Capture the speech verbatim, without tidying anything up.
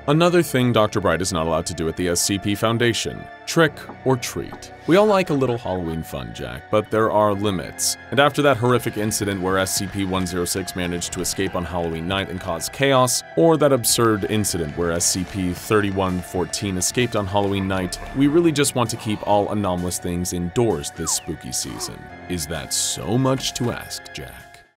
Another thing Doctor Bright is not allowed to do at the S C P Foundation: trick or treat. We all like a little Halloween fun, Jack, but there are limits. And after that horrific incident where S C P one oh six managed to escape on Halloween night and cause chaos, or that absurd incident where S C P thirty-one fourteen escaped on Halloween night, we really just want to keep all anomalous things indoors this spooky season. Is that so much to ask, Jack?